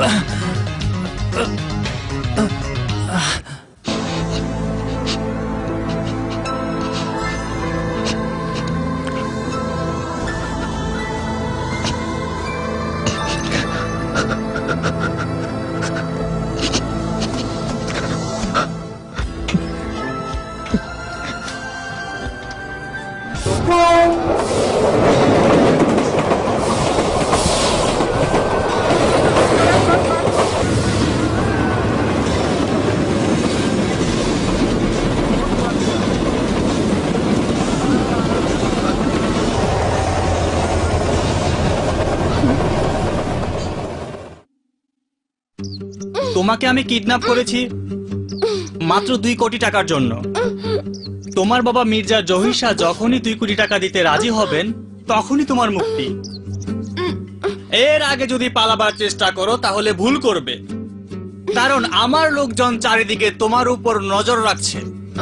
তোমাকে আমি কিডন্যাপ করেছি মাত্র 2 কোটি টাকার জন্য। তোমার বাবা মির্জা জহির শাহ যখনই 2 কোটি টাকা দিতে রাজি হবেন তখনই তোমার মুক্তি। এর আগে যদি পালাবার চেষ্টা করো তাহলে ভুল করবে, কারণ আমার লোকজন চারিদিকে তোমার উপর নজর রাখছে।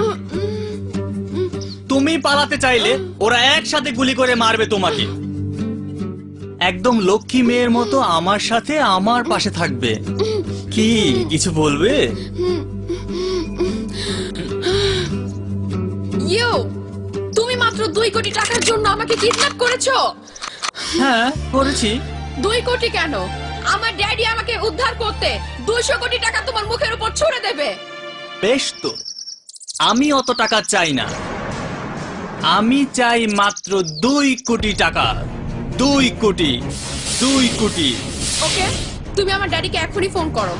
তুমি পালাতে চাইলে ওরা একসাথে গুলি করে মারবে তোমাকে। একদম লক্ষ্মী মেয়ের মতো আমার সাথে আমার পাশে থাকবে। কি কিছু বলবে? তুমি মাত্র 2 কোটি টাকার জন্য আমাকে কিডন্যাপ করেছো? হ্যাঁ করেছি। 2 কোটি কেন? আমার ড্যাডি আমাকে উদ্ধার করতে 200 কোটি টাকা তোমার মুখের উপর ছুঁড়ে দেবে। বেশ তো, আমি অত টাকা চাই না, আমি চাই মাত্র 2 কোটি টাকা। 2 কোটি, 2 কোটি। ওকে, তুমি আমার ড্যাডিকে এখনই ফোন করো।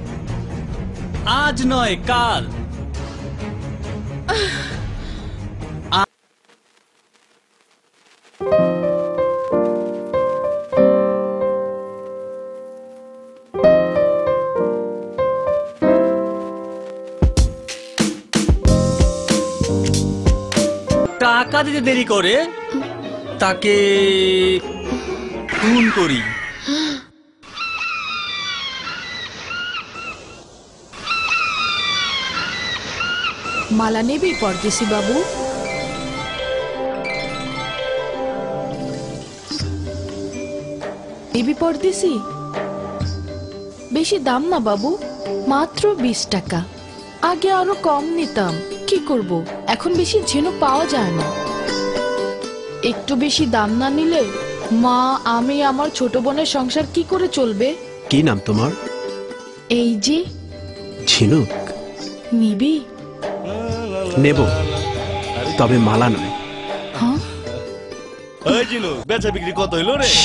আজ নয় কাল। টাকা দিতে দেরি করে তাকে খুন করি। মালা নেবি পরদেশি বাবু? নেবি পরদেশি? বেশি দাম না বাবু, মাত্র 20 টাকা। আগে আরো কম নিতাম, কি করব, এখন বেশি ঝিনুক পাওয়া যায় না। একটু বেশি দাম না নিলে মা, আমি, আমার ছোট বোনের সংসার কি করে চলবে? কি নাম তোমার? এই যে ঝিনুক। নিবি? নেব, তবে মালা নয়। হ্যাঁ, এই ঝিনুক বেচা বিক্রি কত হইলো রে?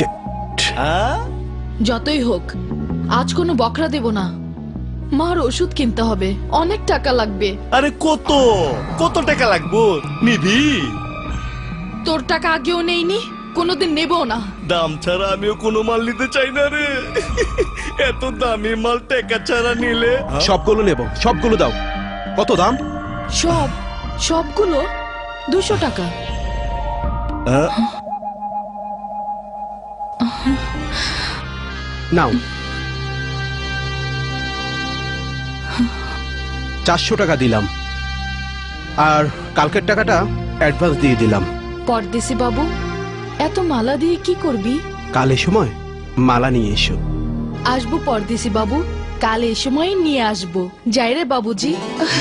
যতই হোক আজ কোনো বকরা দেব না। মার ওষুধ কিনতে হবে, অনেক টাকা লাগবে। আরে কত কত টাকা লাগবো? নিবি? তোর টাকা আগেও নেইনি, কোনোদিন নেবও না। দাম ছাড়া আমিও কোনো মাল নিতে চাই না রে। এত দামি মাল টাকা ছাড়া নিলে? সবগুলো নেব, সবগুলো দাও। কত দাম? সবগুলো 200 টাকা। নাও, 400 টাকা দিলাম, আর কালকের টাকাটা অ্যাডভান্স দিয়ে দিলাম। পরদেশি বাবু, এত মালা দিয়ে কি করবি? কাল এই সময় মালা নিয়ে এসো। আসবো পরদেশি বাবু, কাল এই সময় নিয়ে আসবো। যাই রে বাবুজি।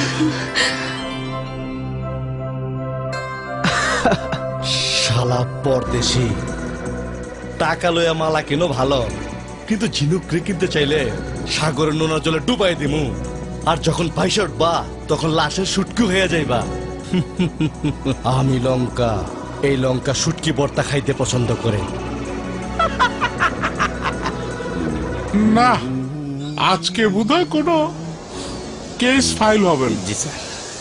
শালা পরদেশি, টাকা লইয়া মালা কেন ভালো, কিন্তু ঝিনুক কিনতে চাইলে সাগরের নোনা জলে ডুবাই দিমু, আর যখন পয়সা উঠবা তখন লাশের শুটকি হয়ে যাইবা। আমি লঙ্কা, এই লঙ্কা শুটকি ভর্তা খাইতে পছন্দ করে। না, আজকে বোধহয় কোনো কেস ফাইল হবে না। জি স্যার।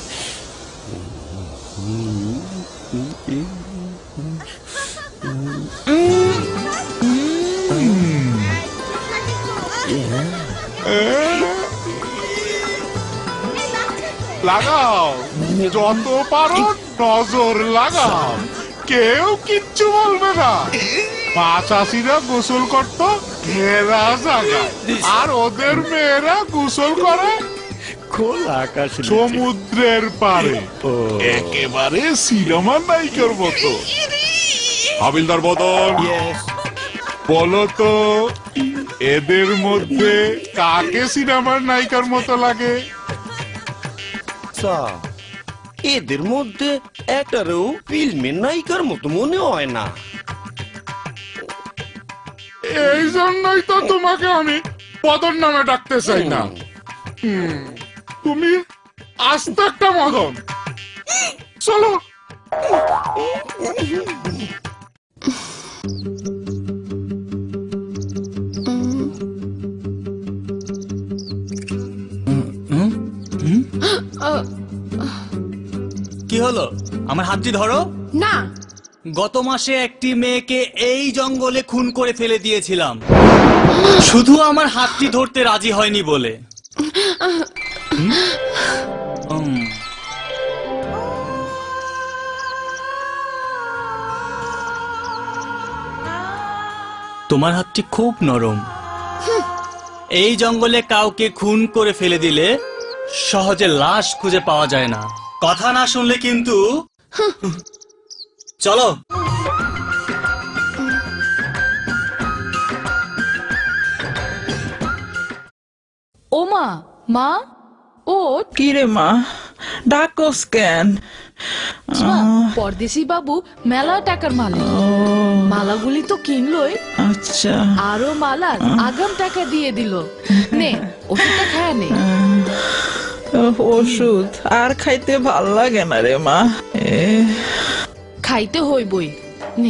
লাগাও, যত পারো নজর লাগাও, কেউ কিচ্ছু বলবে না। পাঁচাশিরা গোসল করতো ঘেরা জায়গায়, আর ওদের মেয়েরা গোসল করে খোলা আকাশ, সমুদ্রের পারে, একেবারে সিনেমার নায়িকার মতো। হাবিলদার বদন, বলো তো এদের মধ্যে কাকে সিনেমার নায়িকার মতো লাগে? এদের মধ্যে একটারও ফিল্মের নায়িকার মতো মনে হয় না। এই জন্যই তো তোমাকে আমি পদর নামে ডাকতে চাই না। তুমি আস্ত একটা মদন। চলো। কি হলো? আমার হাতটি ধরো। না, গত মাসে একটি মেয়েকে এই জঙ্গলে খুন করে ফেলে দিয়েছিলাম, শুধু আমার হাতটি ধরতে রাজি হয়নি বলে। তোমার হাতটি খুব নরম। এই জঙ্গলে কাউকে খুন করে ফেলে দিলে সহজে লাশ খুঁজে পাওয়া যায় না। কথা না শুনলে কিন্তু। চলো। ও মা, মা ও কি রে মা, ডাকস কেন? পরদেশি বাবু মেলা টাকার মালিক, মালাগুলি তো কিনলই, আচ্ছা, আরো মালার আগাম টাকা দিয়ে দিল। নে ওষুধটা খায় নে। ওষুধ আর খাইতে ভাল লাগে না রে মা। খাইতে হইবই, নে।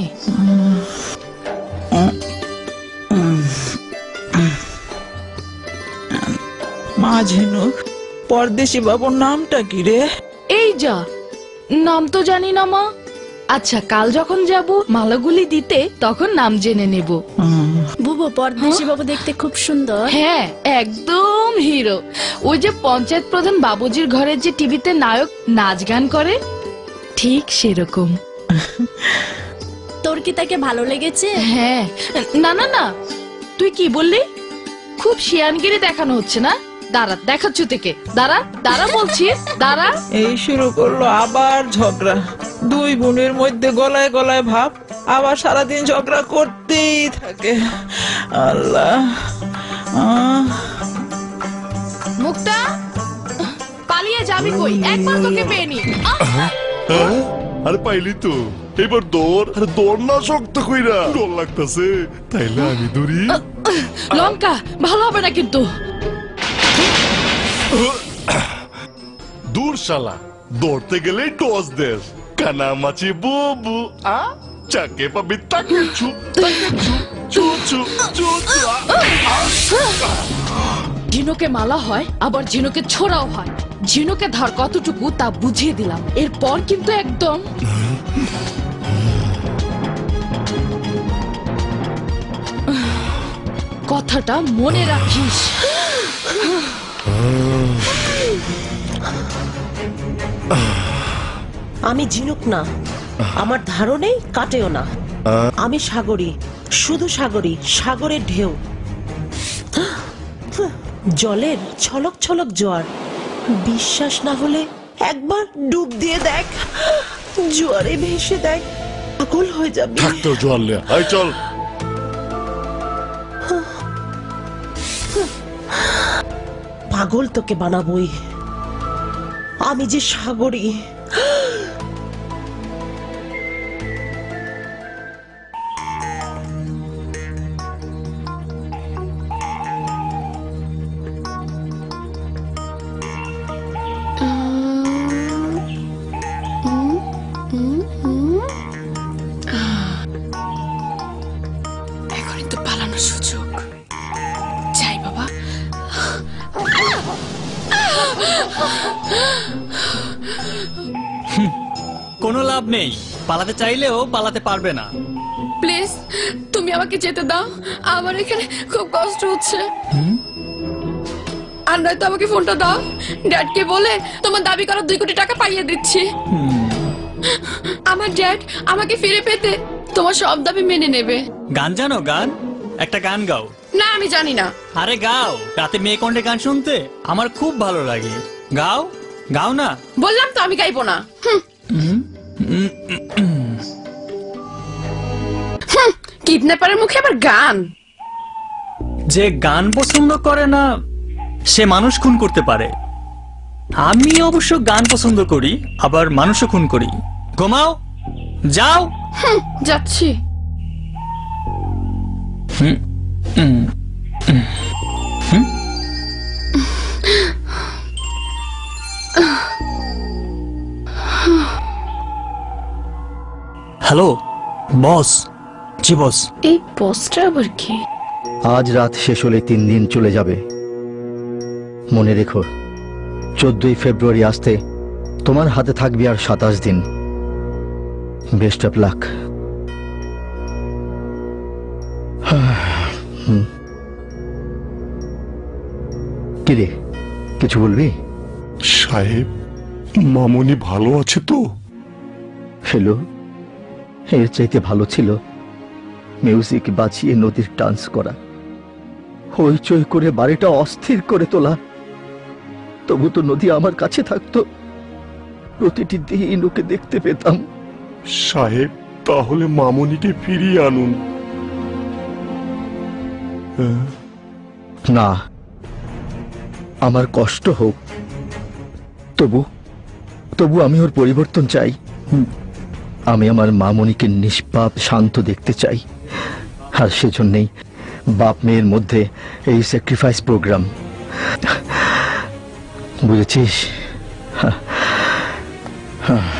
মা ঝিনুক, পরদেশি বাবুর নামটা কি রে? এই যা, নাম তো জানি না মা। আচ্ছা, কাল যখন যাব মালাগুলি দিতে তখন নাম জেনে নেব। বুবু, পরদেশি বাবু দেখতে খুব সুন্দর। হ্যাঁ, একদম হিরো। ওই যে পঞ্চায়েত প্রধান বাবুজির ঘরের যে টিভিতে নায়ক নাচ গান করে, ঠিক সেরকম। তোর কি তাকে ভালো লেগেছে? হ্যাঁ। না না না, তুই কি বললি? খুব শিয়ানগিরি দেখানো হচ্ছে না? দাঁড়া, দেখাচ্ছ থেকে। দাঁড়া দাঁড়া বলছিস, দাঁড়া। এই শুরু করলো আবার ঝগড়া। দুই বোনের মধ্যে গলায় গলায় ভাব, আবার সারাদিন ঝগড়া করতেই থাকে। আল্লাহ। মুক্তা, পালিয়ে যাবি কই? একবার তোকে পেনি। আরে পাইলি তো, এবার দৌড়। আরে দৌড় না, শক্ত কইরা ডর লাগতেছে। তাইলে আমি দৌড়ি। লঙ্কা ভালো হবে না কিন্তু। দূর শালা, দৌড়তে গেলে টস দেশ। কানা মাছি বুবু আ চাকে পাবি তাকে ছু তাকে ছু ছু ছু ছু ছু। ঝিনুকে মালা হয়, আবার ঝিনুকে ছোড়াও হয়। ঝিনুকে ধার কতটুকু তা বুঝিয়ে দিলাম। এরপর কিন্তু একদম কথাটা মনে রাখিস। আমি ঝিনুক না, আমার ধারণে কাটেও না। আমি সাগরী, শুধু সাগরী, সাগরের ঢেউ, জলের ছলক ছলক জোয়ার। বিশ্বাস না হলে একবার ডুব দিয়ে দেখ, জোয়ারে ভেসে দেখ, পাগল হয়ে যাবে। থাকতো জল লে, আই চল। পাগল তোকে বানাবই, আমি যে সাগরী। এখনই তো পালানোর সুযোগ। যাই বাবা। কোনো লাভ নেই, পালাতে চাইলেও পালাতে পারবে না। প্লিজ তুমি আমাকে যেতে দাও, আমার এখানে খুব কষ্ট হচ্ছে। আর নয়তো আমাকে ফোনটা দাও, ড্যাডকে বলে তোমার দাবি করা 2 কোটি টাকা পাইয়ে দিচ্ছি। আমার ড্যাড আমাকে ফিরে পেতে তোমার সব দাবি মেনে নেবে। গান জানো? গান, একটা গান গাও। না, আমি জানি না। আরে গাও, রাতে মেয়ে কণ্ঠে গান শুনতে আমার খুব ভালো লাগে। গাও, গাও না। বললাম তো আমি গাইবো না। কিডন্যাপারের মুখে আবার গান। যে গান পছন্দ করে না সে মানুষ খুন করতে পারে। আমি অবশ্য গান পছন্দ করি, আবার মানুষও খুন করি। ঘুমাও, যাও। যাচ্ছি। Hello boss. জি বস। এই বসটা আবার কি? আজ রাত শেষ হলে 3 দিন চলে যাবে। মনে রেখো 14ই ফেব্রুয়ারি আসতে তোমার হাতে থাকবে আর 27 দিন। Best of luck. কিরে কিছু বলবি? সাহেব, মামনি ভালো আছে তো? হ্যালো, এর চাইতে ভালো ছিল মিউজিক বাজিয়ে নদীর ডান্স করা, হইচই করে বাড়িটা অস্থির করে তোলা। তবু তো নদী আমার কাছে থাকতো, প্রতিটি দিন ওকে দেখতে পেতাম। সাহেব, তাহলে মামনিকে ফিরিয়ে আনুন। না, আমার কষ্ট হোক, তবু আমি ওর পরিবর্তন চাই। আমি আমার মামনিকে নিষ্পাপ শান্ত দেখতে চাই, আর সেজন্যই বাপ মেয়ের মধ্যে এই স্যাক্রিফাইস প্রোগ্রাম। বুঝেছিস?